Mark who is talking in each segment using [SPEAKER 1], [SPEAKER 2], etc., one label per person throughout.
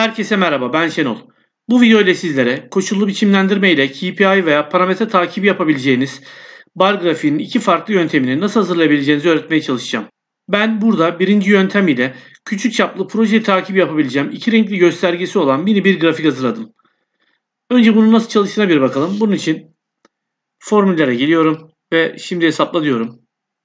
[SPEAKER 1] Herkese merhaba, ben Şenol. Bu video ile sizlere koşullu biçimlendirme ile KPI veya parametre takibi yapabileceğiniz bar grafiğinin iki farklı yöntemini nasıl hazırlayabileceğinizi öğretmeye çalışacağım. Ben burada birinci yöntem ile küçük çaplı proje takibi yapabileceğim iki renkli göstergesi olan mini bir grafik hazırladım. Önce bunun nasıl çalıştığına bir bakalım. Bunun için formüllere geliyorum ve şimdi hesapla diyorum.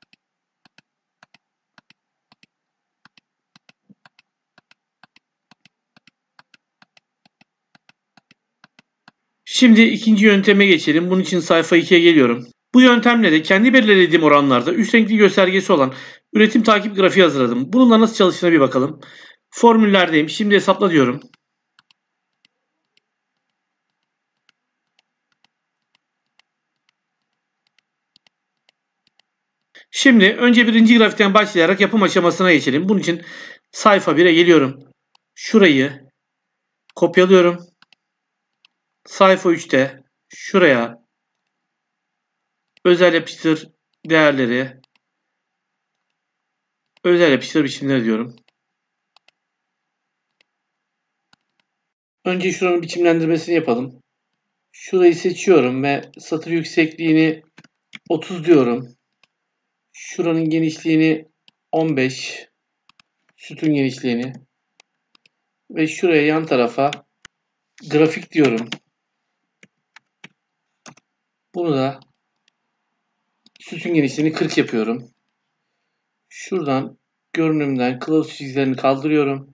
[SPEAKER 1] Şimdi ikinci yönteme geçelim. Bunun için sayfa 2'ye geliyorum. Bu yöntemle de kendi belirlediğim oranlarda üç renkli göstergesi olan üretim takip grafiği hazırladım. Bununla nasıl çalıştığına bir bakalım. Formüllerdeyim. Şimdi hesapla diyorum. Şimdi önce birinci grafikten başlayarak yapım aşamasına geçelim. Bunun için sayfa 1'e geliyorum. Şurayı kopyalıyorum. Sayfa 3'te şuraya özel yapıştır değerleri, özel yapıştır biçimleri diyorum. Önce şuranın biçimlendirmesini yapalım. Şurayı seçiyorum ve satır yüksekliğini 30 diyorum. Şuranın genişliğini 15, sütun genişliğini ve şuraya yan tarafa grafik diyorum. Bunu da sütun genişliğini 40 yapıyorum. Şuradan görünümden kılavuz çizgilerini kaldırıyorum.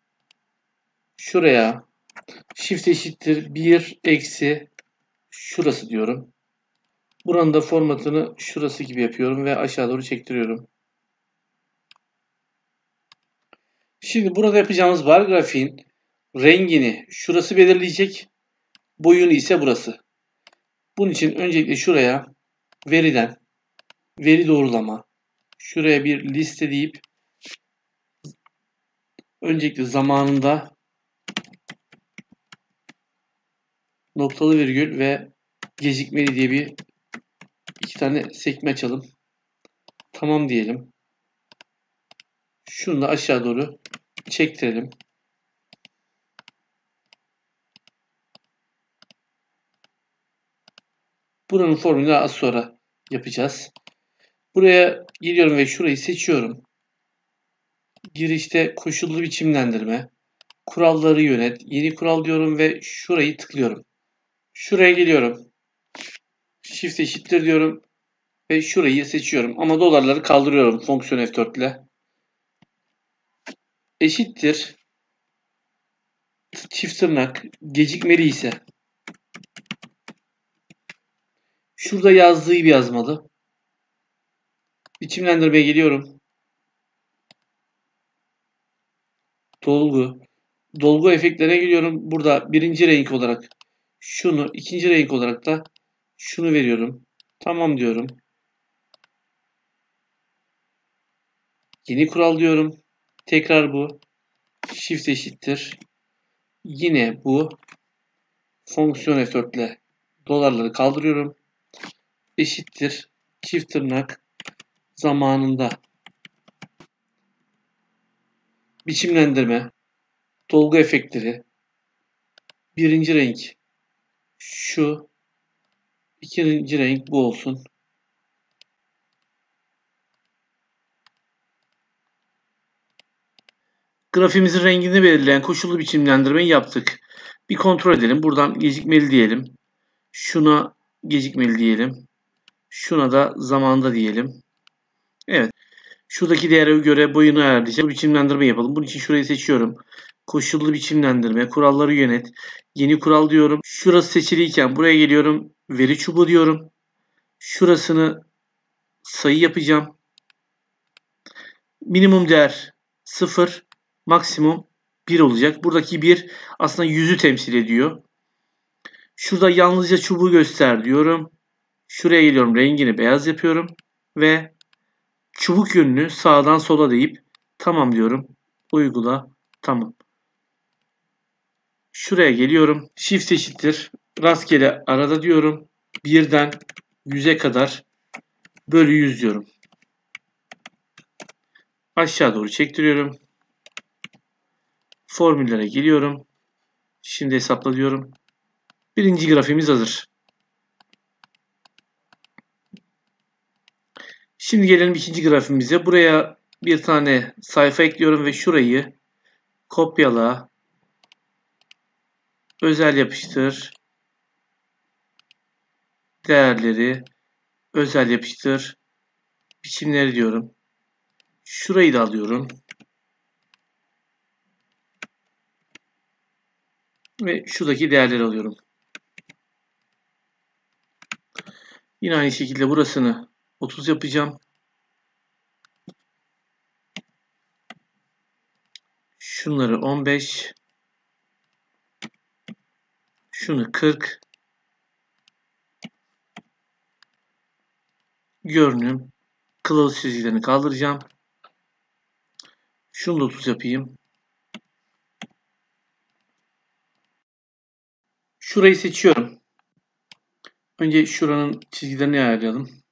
[SPEAKER 1] Şuraya shift eşittir 1 eksi şurası diyorum. Buranın da formatını şurası gibi yapıyorum ve aşağı doğru çektiriyorum. Şimdi burada yapacağımız bar grafiğin rengini şurası belirleyecek. Boyunu ise burası. Bunun için öncelikle şuraya veriden veri doğrulama, şuraya bir liste deyip öncelikle zamanında noktalı virgül ve gecikmeli diye iki tane sekme açalım. Tamam diyelim. Şunu da aşağı doğru çektirelim. Buranın formülünü az sonra yapacağız. Buraya geliyorum ve şurayı seçiyorum. Girişte koşullu biçimlendirme, kuralları yönet, yeni kural diyorum ve şurayı tıklıyorum. Şuraya geliyorum. Shift eşittir diyorum ve şurayı seçiyorum. Ama dolarları kaldırıyorum fonksiyon F4 ile. Eşittir. Çift tırnak gecikmeli ise şurada yazdığı gibi yazmalı. Biçimlendirmeye geliyorum. Dolgu. Dolgu efektlerine geliyorum. Burada birinci renk olarak şunu, ikinci renk olarak da şunu veriyorum. Tamam diyorum. Yeni kural diyorum. Tekrar bu. Shift eşittir. Yine bu. Fonksiyon F4 ile dolarları kaldırıyorum. Eşittir. Çift tırnak zamanında biçimlendirme, dolgu efektleri, birinci renk şu, ikinci renk bu olsun. Grafimizin rengini belirleyen koşullu biçimlendirmeyi yaptık. Bir kontrol edelim. Buradan gecikmeli diyelim. Şuna gecikmeli diyelim. Şuna da zamanında diyelim. Evet. Şuradaki değere göre boyunu ayarlayacağım. Biçimlendirme yapalım. Bunun için şurayı seçiyorum. Koşullu biçimlendirme, kuralları yönet. Yeni kural diyorum. Şurası seçiliyken buraya geliyorum. Veri çubuğu diyorum. Şurasını sayı yapacağım. Minimum değer 0, maksimum 1 olacak. Buradaki 1 aslında 100'ü temsil ediyor. Şurada yalnızca çubuğu göster diyorum. Şuraya geliyorum. Rengini beyaz yapıyorum. Ve çubuk yönünü sağdan sola deyip tamam diyorum. Uygula. Tamam. Şuraya geliyorum. Shift eşittir. Rastgele arada diyorum. 1'den 100'e kadar bölü 100 diyorum. Aşağı doğru çektiriyorum. Formüllere geliyorum. Şimdi hesapla diyorum. Birinci grafiğimiz hazır. Şimdi gelelim ikinci grafiğimize. Buraya bir tane sayfa ekliyorum ve şurayı kopyala, özel yapıştır, değerleri, özel yapıştır, biçimleri diyorum. Şurayı da alıyorum. Ve şuradaki değerleri alıyorum. Yine aynı şekilde burasını 30 yapacağım. Şunları 15. Şunu 40. Görünüm. Kılavuz çizgilerini kaldıracağım. Şunu da 30 yapayım. Şurayı seçiyorum. Önce şuranın çizgilerini ayarlayalım.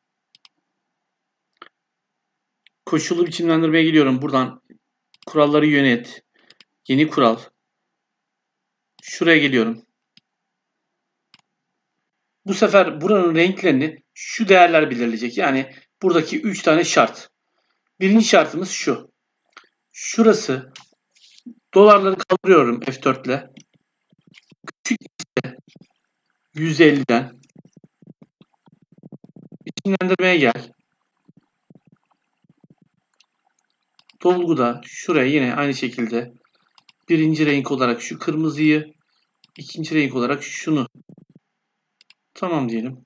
[SPEAKER 1] Koşullu biçimlendirmeye gidiyorum. Buradan kuralları yönet. Yeni kural. Şuraya geliyorum. Bu sefer buranın renklerini şu değerler belirleyecek. Yani buradaki 3 tane şart. Birinci şartımız şu. Şurası dolarları kaldırıyorum F4 ile. Küçük 150'den biçimlendirmeye gel. Dolguda şuraya yine aynı şekilde birinci renk olarak şu kırmızıyı, ikinci renk olarak şunu. Tamam diyelim.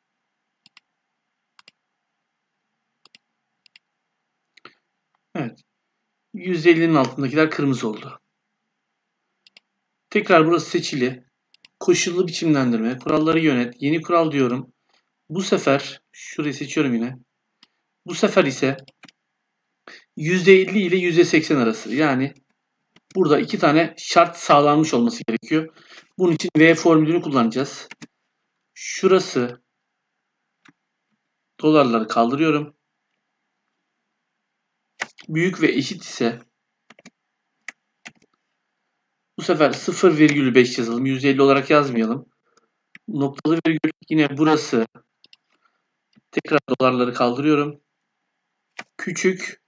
[SPEAKER 1] Evet. 150'nin altındakiler kırmızı oldu. Tekrar burası seçili. Koşullu biçimlendirme. Kuralları yönet. Yeni kural diyorum. Bu sefer şurayı seçiyorum yine. Bu sefer ise %50 ile %80 arası. Yani burada iki tane şart sağlanmış olması gerekiyor. Bunun için V formülünü kullanacağız. Şurası dolarları kaldırıyorum. Büyük ve eşit ise bu sefer 0,5 yazalım. 150 olarak yazmayalım. Noktalı virgül yine burası. Tekrar dolarları kaldırıyorum. Küçük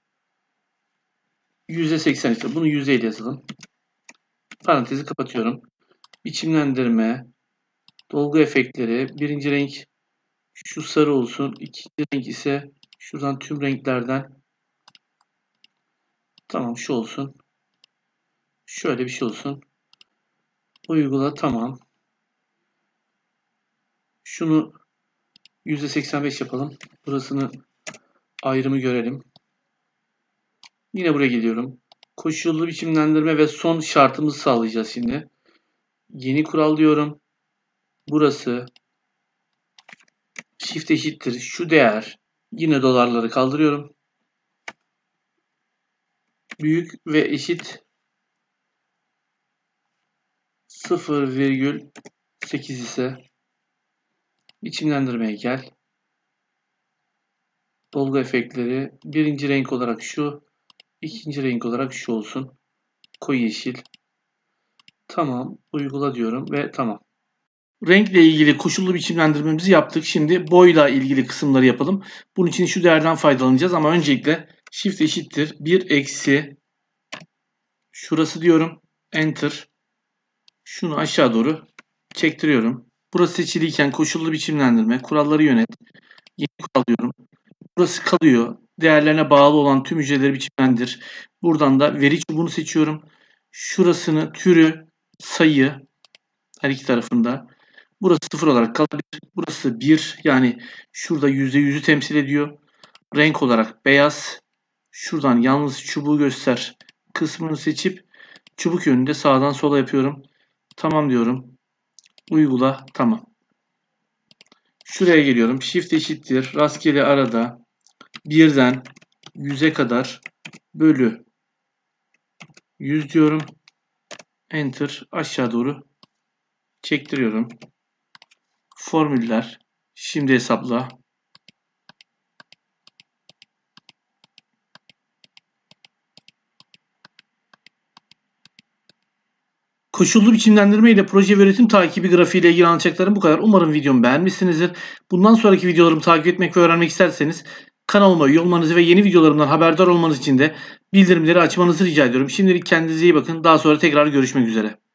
[SPEAKER 1] %80 ise bunu %50 yazalım. Parantezi kapatıyorum. Biçimlendirme, dolgu efektleri, birinci renk şu sarı olsun. İkinci renk ise şuradan tüm renklerden tamam şu olsun. Şöyle bir şey olsun. Uygula tamam. Şunu %85 yapalım. Burasını ayrımı görelim. Yine buraya geliyorum. Koşullu biçimlendirme ve son şartımızı sağlayacağız şimdi. Yeni kural diyorum. Burası shift eşittir şu değer. Yine dolarları kaldırıyorum. Büyük ve eşit 0,8 ise biçimlendirmeye gel. Dolgu efektleri birinci renk olarak şu, ikinci renk olarak şu olsun. Koyu yeşil. Tamam, uygula diyorum ve tamam. Renkle ilgili koşullu biçimlendirmemizi yaptık. Şimdi boyla ilgili kısımları yapalım. Bunun için şu değerden faydalanacağız ama öncelikle shift eşittir 1 eksi şurası diyorum. Enter. Şunu aşağı doğru çektiriyorum. Burası seçiliyken koşullu biçimlendirme, kuralları yönet. Yeni kural diyorum. Burası kalıyor. Değerlerine bağlı olan tüm hücreleri biçimlendir. Buradan da veri çubuğunu seçiyorum. Şurasını türü, sayı her iki tarafında. Burası 0 olarak kalabilir. Burası 1 yani şurada %100'ü temsil ediyor. Renk olarak beyaz. Şuradan yalnız çubuğu göster kısmını seçip çubuk yönünde sağdan sola yapıyorum. Tamam diyorum. Uygula. Tamam. Şuraya geliyorum. Shift eşittir. Rastgele arada 1'den 100'e kadar bölü 100 diyorum. Enter. Aşağı doğru çektiriyorum. Formüller. Şimdi hesapla. Koşullu biçimlendirme ile proje ve üretim takibi grafiği ile ilgili anlatacaklarım bu kadar. Umarım videomu beğenmişsinizdir. Bundan sonraki videolarımı takip etmek ve öğrenmek isterseniz kanalıma üye olmanızı ve yeni videolarımdan haberdar olmanız için de bildirimleri açmanızı rica ediyorum. Şimdilik kendinize iyi bakın. Daha sonra tekrar görüşmek üzere.